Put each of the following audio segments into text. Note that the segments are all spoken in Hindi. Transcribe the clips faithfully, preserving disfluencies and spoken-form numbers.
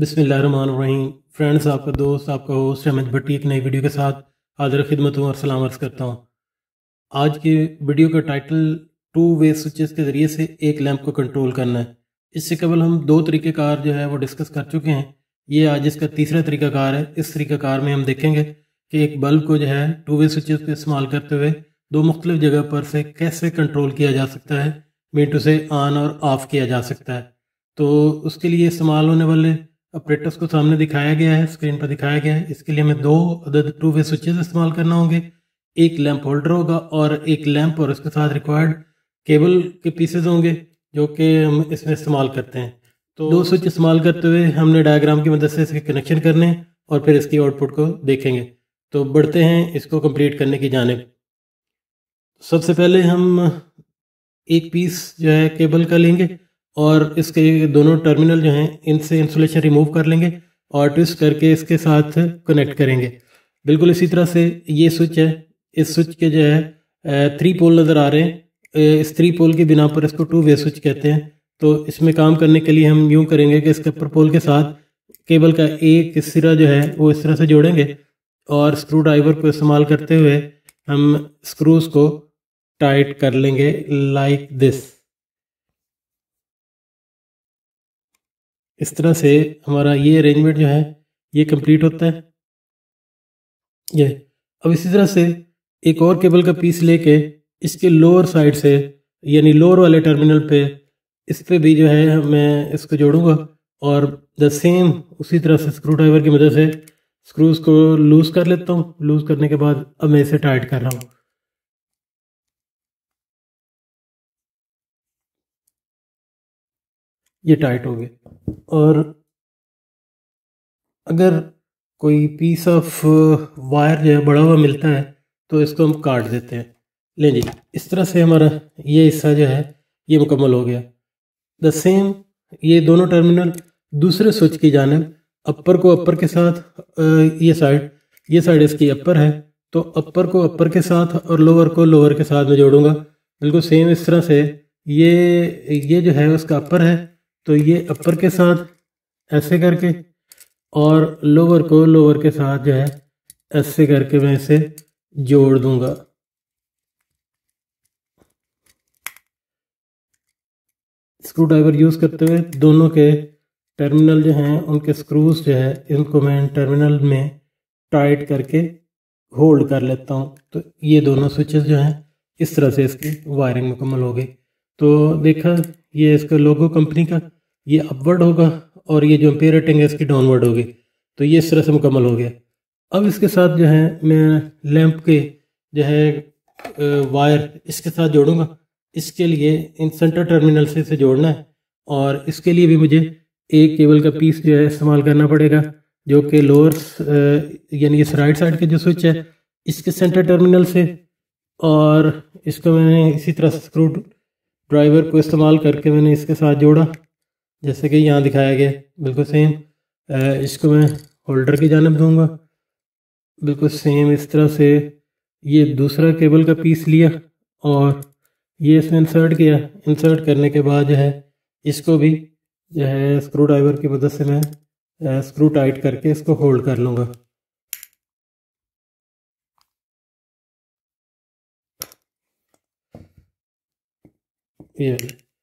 बिस्मिल्लाहिर्रहमानिर्रहीम। फ्रेंड्स, आपका दोस्त आपका होस्ट अहमद भट्टी एक नई वीडियो के साथ हाजिर खिदमत हूँ और सलाम अर्ज़ करता हूँ। आज की वीडियो का टाइटल टू वे स्विचेस के ज़रिए से एक लैंप को कंट्रोल करना है। इससे केवल हम दो तरीक़ेकार जो है वो डिस्कस कर चुके हैं। ये आज इसका तीसरा तरीक़ाकार है। इस तरीक़ाकार में हम देखेंगे कि एक बल्ब को जो है टू वे स्विचेस को इस्तेमाल करते हुए दो मुख्तलिफ जगह पर से कैसे कंट्रोल किया जा सकता है, मीटर से ऑन और ऑफ़ किया जा सकता है। तो उसके लिए इस्तेमाल होने वाले ऑपरेटर्स को सामने दिखाया गया है, स्क्रीन पर दिखाया गया है। इसके लिए हमें दो अदद टू वे स्विचेस इस्तेमाल करना होंगे। एक लैंप होल्डर होगा और एक लैंप और उसके साथ रिक्वायर्ड केबल के पीसेज होंगे जो कि हम इसमें इस्तेमाल करते हैं। तो दो स्विच इस्तेमाल करते हुए हमने डायग्राम की मदद से इसके कनेक्शन करने हैं और फिर इसकी आउटपुट को देखेंगे। तो बढ़ते हैं इसको कंप्लीट करने की जानिब। सबसे पहले हम एक पीस जो है केबल का लेंगे और इसके दोनों टर्मिनल जो हैं इनसे इंसुलेशन रिमूव कर लेंगे और ट्विस्ट करके इसके साथ कनेक्ट करेंगे। बिल्कुल इसी तरह से ये स्विच है। इस स्विच के जो है थ्री पोल नज़र आ रहे हैं। इस थ्री पोल की बिना पर इसको टू वे स्विच कहते हैं। तो इसमें काम करने के लिए हम यूँ करेंगे कि इसके अपर पोल के साथ केबल का एक सिरा जो है वो इस तरह से जोड़ेंगे और स्क्रू ड्राइवर को इस्तेमाल करते हुए हम स्क्रूज को टाइट कर लेंगे लाइक दिस। इस तरह से हमारा ये अरेंजमेंट जो है ये कंप्लीट होता है। ये अब इसी तरह से एक और केबल का पीस लेके इसके लोअर साइड से यानी लोअर वाले टर्मिनल पे इस पे भी जो है मैं इसको जोड़ूंगा और द सेम उसी तरह से स्क्रू ड्राइवर की मदद से स्क्रूज को लूज़ कर लेता हूँ। लूज़ करने के बाद अब मैं इसे टाइट कर रहा हूँ। ये टाइट हो गया। और अगर कोई पीस ऑफ वायर जो है बड़ा हुआ मिलता है तो इसको हम काट देते हैं। लें जी, इस तरह से हमारा ये हिस्सा जो है ये मुकम्मल हो गया। द सेम ये दोनों टर्मिनल दूसरे स्विच की जानिब अपर को अपर के साथ ये साइड ये साइड इसकी अपर है तो अपर को अपर के साथ और लोअर को लोअर के साथ में जोड़ूंगा। बिल्कुल सेम इस तरह से ये ये जो है उसका अपर है तो ये अपर के साथ ऐसे करके और लोअर को लोअर के साथ जो है ऐसे करके मैं इसे जोड़ दूंगा। स्क्रू ड्राइवर यूज़ करते हुए दोनों के टर्मिनल जो हैं उनके स्क्रूज जो है इनको मैं टर्मिनल में टाइट करके होल्ड कर लेता हूँ। तो ये दोनों स्विचेस जो हैं इस तरह से इसकी वायरिंग मुकम्मल हो गई। तो देखा ये इसका लोगो कंपनी का ये अपवर्ड होगा और ये जो एम्पीयर रेटिंग है इसकी डाउनवर्ड होगी। तो ये इस तरह से मुकम्मल हो गया। अब इसके साथ जो है मैं लैंप के जो है वायर इसके साथ जोड़ूंगा। इसके लिए इन सेंटर टर्मिनल से इसे जोड़ना है और इसके लिए भी मुझे एक केबल का पीस जो है इस्तेमाल करना पड़ेगा जो कि लोअर यानी इस राइट साइड के जो स्विच है इसके सेंटर टर्मिनल से, और इसको मैंने इसी तरह से स्क्रू ड्राइवर को इस्तेमाल करके मैंने इसके साथ जोड़ा जैसे कि यहाँ दिखाया गया। बिल्कुल सेम इसको मैं होल्डर की जानिब दूंगा। बिल्कुल सेम इस तरह से ये दूसरा केबल का पीस लिया और ये इसमें इंसर्ट किया। इंसर्ट करने के बाद जो है इसको भी जो है स्क्रू ड्राइवर की मदद से मैं स्क्रू टाइट करके इसको होल्ड कर लूँगा। ये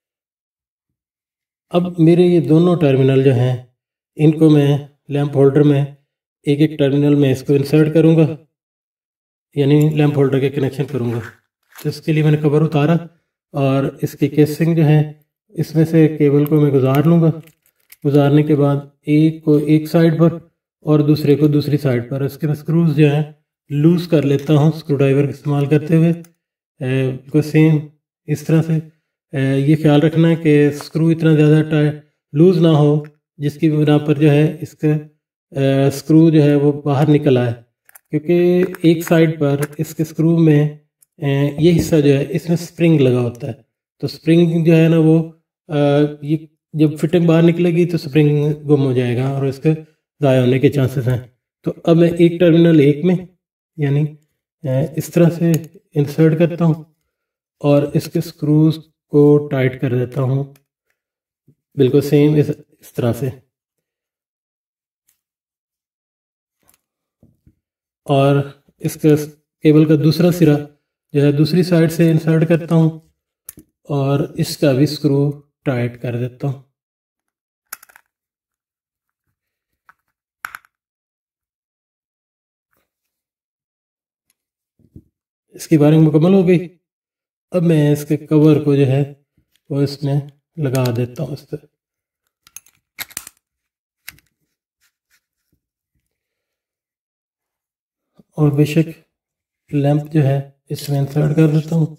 अब मेरे ये दोनों टर्मिनल जो हैं इनको मैं लैंप होल्डर में एक एक टर्मिनल में इसको इंसर्ट करूँगा यानी लैंप होल्डर के कनेक्शन करूँगा। तो इसके लिए मैंने कवर उतारा और इसकी केसिंग जो है इसमें से केबल को मैं गुजार लूँगा। गुजारने के बाद एक को एक साइड पर और दूसरे को दूसरी साइड पर इसके स्क्रूज जो हैं लूज़ कर लेता हूँ स्क्रू ड्राइवर का इस्तेमाल करते हुए। बिल्कुल सेम इस तरह से ये ख्याल रखना है कि स्क्रू इतना ज़्यादा टाइट लूज़ ना हो जिसकी बिना पर जो है इसका स्क्रू जो है वो बाहर निकल आए, क्योंकि एक साइड पर इसके स्क्रू में ये हिस्सा जो है इसमें स्प्रिंग लगा होता है। तो स्प्रिंग जो है ना वो ये जब फिटिंग बाहर निकलेगी तो स्प्रिंग गुम हो जाएगा और इसके ज़ाया होने के चांसेस हैं। तो अब मैं एक टर्मिनल एक में यानी इस तरह से इंसर्ट करता हूँ और इसके स्क्रूज को टाइट कर देता हूँ बिल्कुल सेम इस, इस तरह से। और इसका केबल का दूसरा सिरा जो है दूसरी साइड से इंसर्ट करता हूँ और इसका भी स्क्रू टाइट कर देता हूँ। इसकी वायरिंग मुकम्मल हो गई। अब मैं इसके कवर को जो है वो इसमें लगा देता हूँ इस पर। और बेशक लैंप जो है इसमें इंसर्ट कर देता हूँ।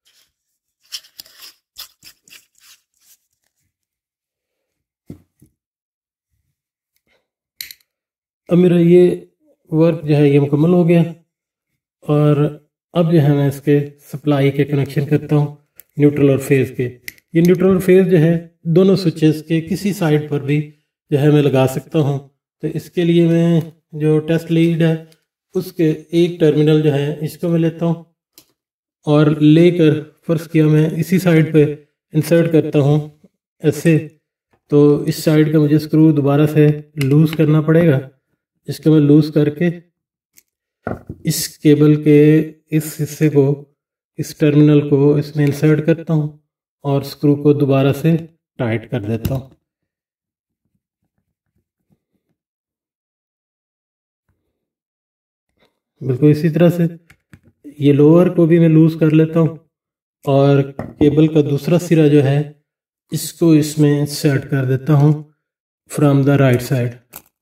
अब मेरा ये वर्क जो है ये मुकम्मल हो गया और अब जो है मैं इसके सप्लाई के कनेक्शन करता हूँ न्यूट्रल और फेज़ के। ये न्यूट्रल और फेज़ जो है दोनों स्विचेस के किसी साइड पर भी जो है मैं लगा सकता हूँ। तो इसके लिए मैं जो टेस्ट लीड है उसके एक टर्मिनल जो है इसको मैं लेता हूँ और लेकर फर्श किया मैं इसी साइड पे इंसर्ट करता हूँ ऐसे। तो इस साइड का मुझे स्क्रू दोबारा से लूज़ करना पड़ेगा। इसको मैं लूज़ करके इस केबल के इस हिस्से को इस टर्मिनल को इसमें इंसर्ट करता हूँ और स्क्रू को दोबारा से टाइट कर देता हूँ। बिल्कुल इसी तरह से ये लोअर को भी मैं लूज़ कर लेता हूँ और केबल का दूसरा सिरा जो है इसको इसमें इंसर्ट कर देता हूँ फ्रॉम द राइट साइड।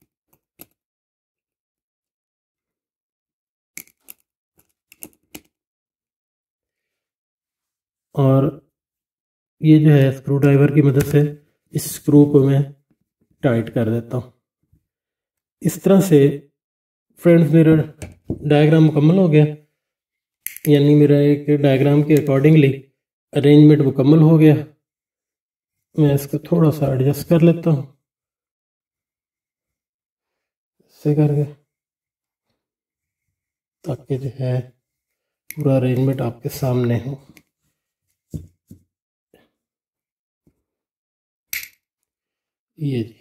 और ये जो है स्क्रू ड्राइवर की मदद से इस स्क्रू को मैं टाइट कर देता हूँ। इस तरह से फ्रेंड्स मेरा डायग्राम मुकम्मल हो गया, यानी मेरा एक डायग्राम के अकॉर्डिंगली अरेंजमेंट मुकम्मल हो गया। मैं इसको थोड़ा सा एडजस्ट कर लेता हूँ ऐसे करके, ताकि जो है पूरा अरेंजमेंट आपके सामने हो। ये जी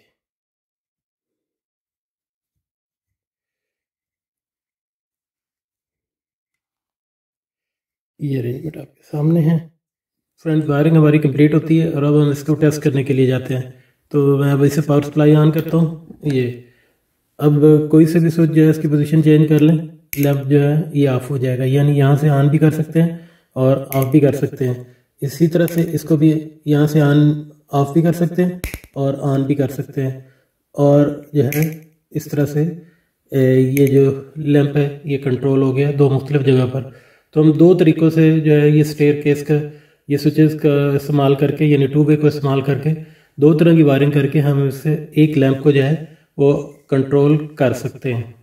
ये अरेंजमेंट आपके सामने है। फ्रेंड्स वायरिंग हमारी कंप्लीट होती है और अब हम इसको टेस्ट करने के लिए जाते हैं। तो मैं अब इसे पावर सप्लाई ऑन करता हूँ। ये अब कोई से भी स्विच जो है इसकी पोजीशन चेंज कर लें, लैंप जो है ये ऑफ हो जाएगा, यानी यहाँ से ऑन भी कर सकते हैं और ऑफ भी कर सकते हैं। इसी तरह से इसको भी यहाँ से ऑन ऑफ भी कर सकते हैं और ऑन भी कर सकते हैं। और जो है इस तरह से ये जो लैंप है ये कंट्रोल हो गया दो मुख्तलिफ जगह पर। तो हम दो तरीक़ों से जो है ये स्टेयर केस का ये स्विचेस का इस्तेमाल करके यानी टू वे को इस्तेमाल करके दो तरह की वायरिंग करके हम इससे एक लैंप को जो है वो कंट्रोल कर सकते हैं।